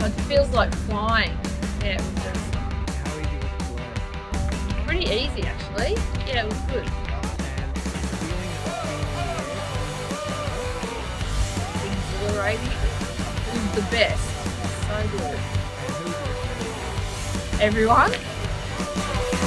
It feels like flying. Yeah, it was just How easy was it to learn? pretty easy actually. Yeah, it was good. And the feeling of being in the air. Exhilarating. It was the best. So good. And who's your favorite? Everyone.